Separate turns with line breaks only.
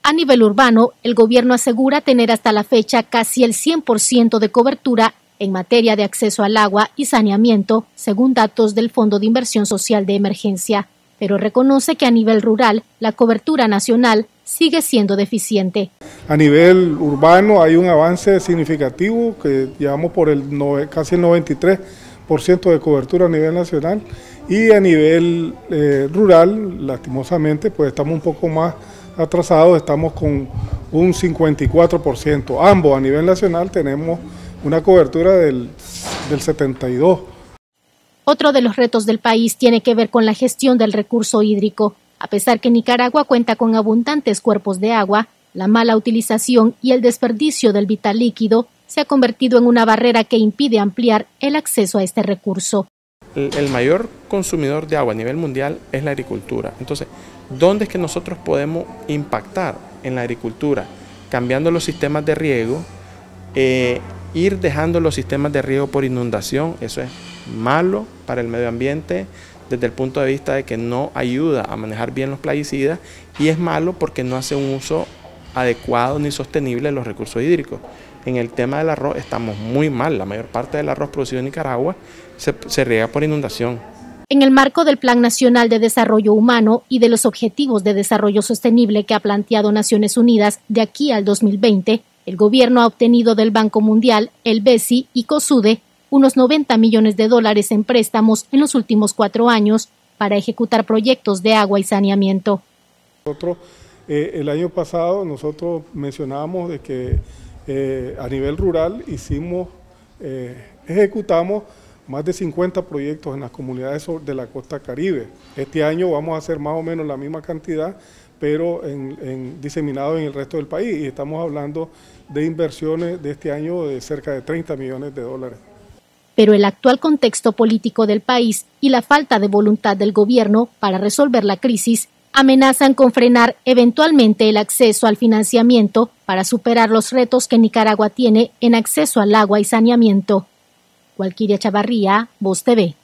A nivel urbano, el gobierno asegura tener hasta la fecha casi el 100% de cobertura en materia de acceso al agua y saneamiento, según datos del Fondo de Inversión Social de Emergencia, pero reconoce que a nivel rural la cobertura nacional sigue siendo deficiente.
A nivel urbano hay un avance significativo que llevamos por casi el 93% de cobertura a nivel nacional, y a nivel rural, lastimosamente, pues estamos un poco más atrasados, estamos con un 54%. Ambos a nivel nacional tenemos una cobertura del 72%.
Otro de los retos del país tiene que ver con la gestión del recurso hídrico. A pesar que Nicaragua cuenta con abundantes cuerpos de agua, la mala utilización y el desperdicio del vital líquido se ha convertido en una barrera que impide ampliar el acceso a este recurso.
El mayor consumidor de agua a nivel mundial es la agricultura. Entonces, ¿dónde es que nosotros podemos impactar en la agricultura? Cambiando los sistemas de riego, ir dejando los sistemas de riego por inundación. Eso es malo para el medio ambiente desde el punto de vista de que no ayuda a manejar bien los plaguicidas, y es malo porque no hace un uso adecuado ni sostenible de los recursos hídricos. En el tema del arroz estamos muy mal. La mayor parte del arroz producido en Nicaragua se riega por inundación.
En el marco del Plan Nacional de Desarrollo Humano y de los Objetivos de Desarrollo Sostenible que ha planteado Naciones Unidas de aquí al 2020, el gobierno ha obtenido del Banco Mundial, el BESI y COSUDE unos $90 millones en préstamos en los últimos 4 años para ejecutar proyectos de agua y saneamiento.
Nosotros, el año pasado, nosotros mencionábamos de que a nivel rural ejecutamos más de 50 proyectos en las comunidades de la costa Caribe. Este año vamos a hacer más o menos la misma cantidad, pero diseminado en el resto del país, y estamos hablando de inversiones de este año de cerca de $30 millones.
Pero el actual contexto político del país y la falta de voluntad del gobierno para resolver la crisis amenazan con frenar eventualmente el acceso al financiamiento para superar los retos que Nicaragua tiene en acceso al agua y saneamiento. Walquiria Chavarría, Voz TV.